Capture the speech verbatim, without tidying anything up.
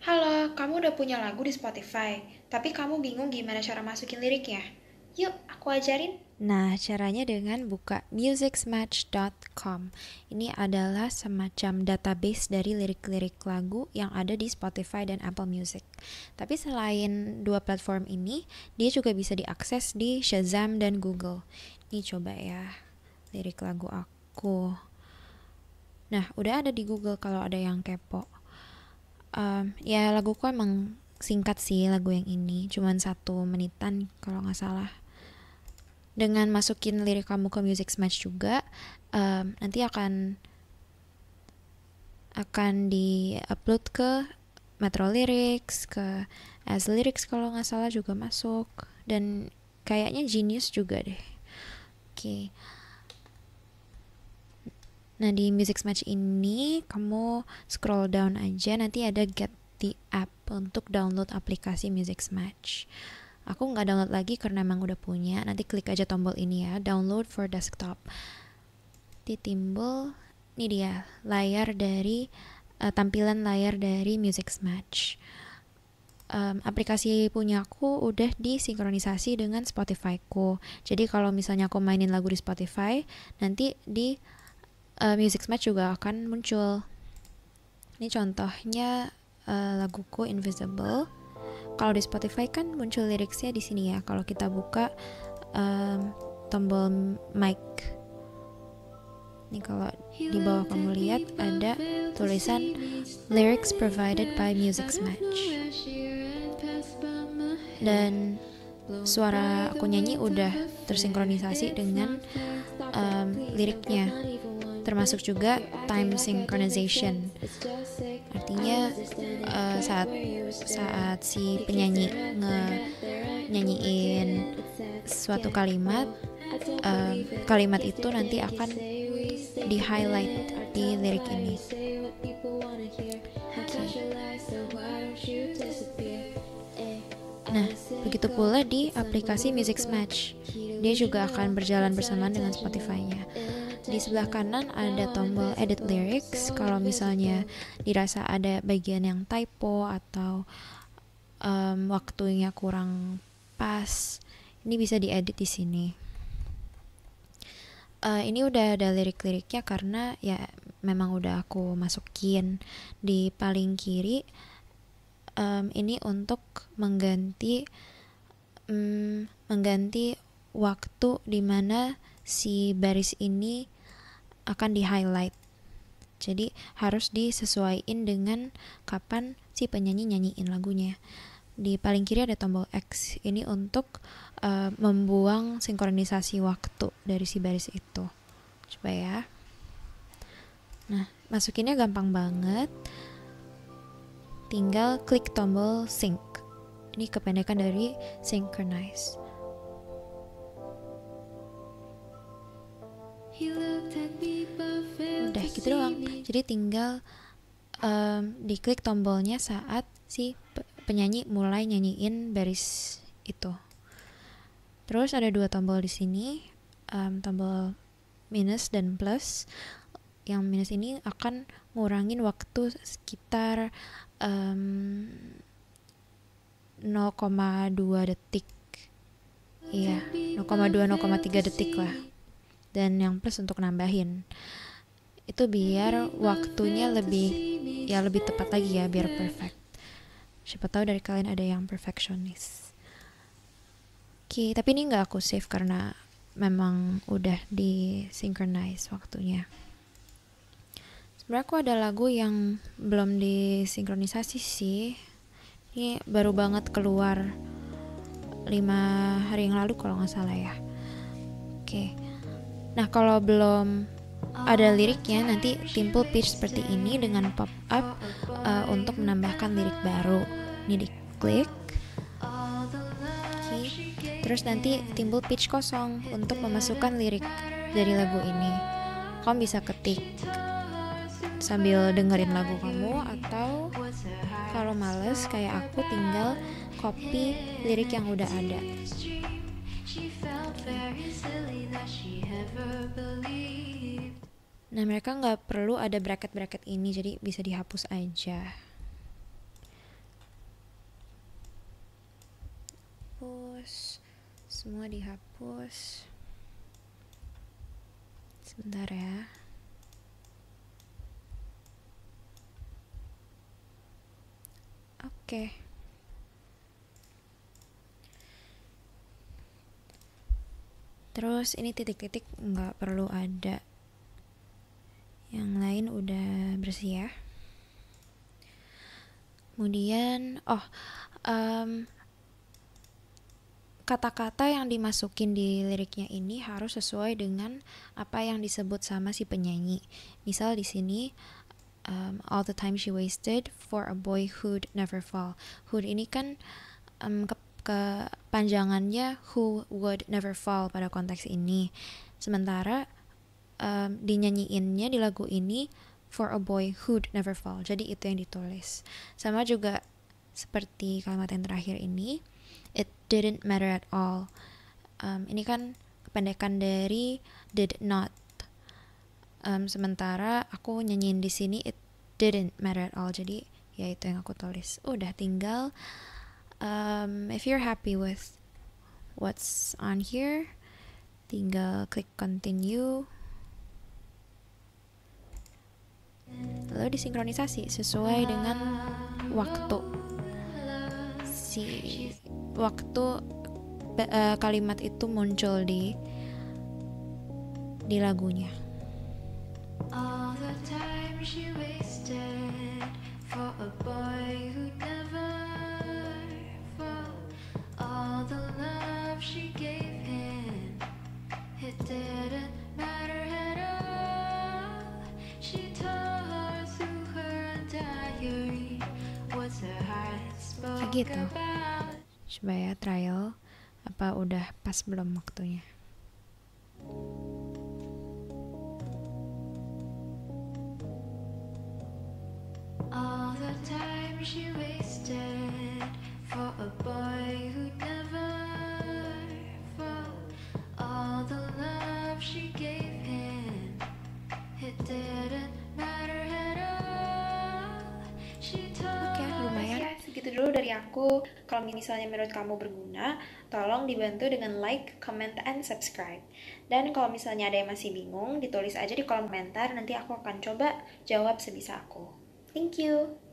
Halo, kamu udah punya lagu di Spotify, tapi kamu bingung gimana cara masukin liriknya? Yuk, aku ajarin. Nah, caranya dengan buka musicsmatch dot com. Ini adalah semacam database dari lirik-lirik lagu yang ada di Spotify dan Apple Music. Tapi selain dua platform ini, dia juga bisa diakses di Shazam dan Google. Ini coba ya, lirik lagu aku. Nah, udah ada di Google kalau ada yang kepo. Um, ya laguku emang singkat sih lagu yang ini, cuman satu menitan kalau nggak salah. Dengan masukin lirik kamu ke Music Match juga, um, nanti akan akan di-upload ke Metro Lyrics, ke As Lyrics kalau nggak salah juga masuk, dan kayaknya Genius juga deh. Oke. Okay. Nah di Music Match ini kamu scroll down aja, nanti ada Get the App untuk download aplikasi Music Match. Aku nggak download lagi karena emang udah punya. Nanti klik aja tombol ini ya, download for desktop. Nanti timbul, ini dia layar dari uh, tampilan layar dari Music Match. Um, aplikasi punyaku udah disinkronisasi dengan Spotify-ku. Jadi kalau misalnya aku mainin lagu di Spotify, nanti di uh, Music Match juga akan muncul. Ini contohnya uh, laguku Invisible. Kalau di Spotify kan muncul liriknya di sini ya. Kalau kita buka um, tombol mic, ini kalau di bawah kamu lihat ada tulisan lyrics provided by Music Match. Dan suara aku nyanyi udah tersinkronisasi dengan um, liriknya. Termasuk juga time synchronization, artinya uh, saat saat si penyanyi nyanyiin suatu kalimat, uh, kalimat itu nanti akan di highlight di lirik ini. Nah, begitu pula di aplikasi Music Match, dia juga akan berjalan bersamaan dengan Spotify-nya. Di sebelah kanan ada tombol edit lyrics. Kalau misalnya dirasa ada bagian yang typo atau um, waktunya kurang pas, ini bisa diedit di sini. Uh, ini udah ada lirik-liriknya karena ya memang udah aku masukin di paling kiri. Um, ini untuk mengganti um, mengganti waktu dimana si baris ini akan di highlight. Jadi harus disesuaikan dengan kapan si penyanyi nyanyiin lagunya. Di paling kiri ada tombol X. Ini untuk uh, membuang sinkronisasi waktu dari si baris itu. Coba ya. Nah, masukinnya gampang banget. Tinggal klik tombol sync. Ini kependekan dari synchronize. Udah gitu doang. Jadi tinggal um, diklik tombolnya saat si penyanyi mulai nyanyiin baris itu. Terus ada dua tombol di sini, um, tombol minus dan plus. Yang minus ini akan ngurangin waktu sekitar um, nol koma dua detik. Iya, nol koma dua nol koma tiga detik lah. Dan yang plus untuk nambahin. Itu biar waktunya lebih ya lebih tepat lagi ya, biar perfect. Siapa tahu dari kalian ada yang perfectionist. Oke, tapi ini nggak aku save karena memang udah disinchronize waktunya. Sebenarnya aku ada lagu yang belum disinkronisasi sih. Ini baru banget keluar lima hari yang lalu kalau nggak salah ya. Oke. Nah, kalau belum ada liriknya, nanti timbul page seperti ini dengan pop up uh, untuk menambahkan lirik baru. Ini diklik. Okay. Terus nanti timbul page kosong untuk memasukkan lirik dari lagu ini. Kamu bisa ketik sambil dengerin lagu kamu, atau kalau males kayak aku tinggal copy lirik yang udah ada. Nah, mereka nggak perlu ada bracket-bracket ini, jadi bisa dihapus aja. semua dihapus. Sebentar ya. Oke. Terus ini titik-titik nggak perlu ada. Yang lain udah bersih ya. Kemudian, oh, um, kata-kata yang dimasukin di liriknya ini harus sesuai dengan apa yang disebut sama si penyanyi. Misal di sini um, all the time she wasted for a boy who'd never fall. Who'd ini kan um, ke kepanjangannya who would never fall pada konteks ini. Sementara um, dinyanyiinnya di lagu ini for a boy who'd never fall. Jadi itu yang ditulis. Sama juga seperti kalimat yang terakhir ini, it didn't matter at all. Um, ini kan kependekan dari did not. Um, sementara aku nyanyiin di sini it didn't matter at all. Jadi ya itu yang aku tulis. Udah tinggal um, if you're happy with what's on here, tinggal klik continue. Lalu disinkronisasi sesuai dengan waktu si waktu uh, kalimat itu muncul di di lagunya. All the time she wasted for a boy who never fall. All the love she gave him, it didn't matter at all. She tore through her diary. What's her heart spoke gitu. About? Coba ya trial, apa udah pas belum waktunya. All the time she wasted for a boy who never fall. All the love she gave him, it didn't matter at all. She Oke, okay, lumayan. Ya, segitu dulu dari aku. Kalau misalnya menurut kamu berguna, tolong dibantu dengan like, comment, and subscribe. Dan kalau misalnya ada yang masih bingung, ditulis aja di kolom komentar. Nanti aku akan coba jawab sebisa aku. Thank you.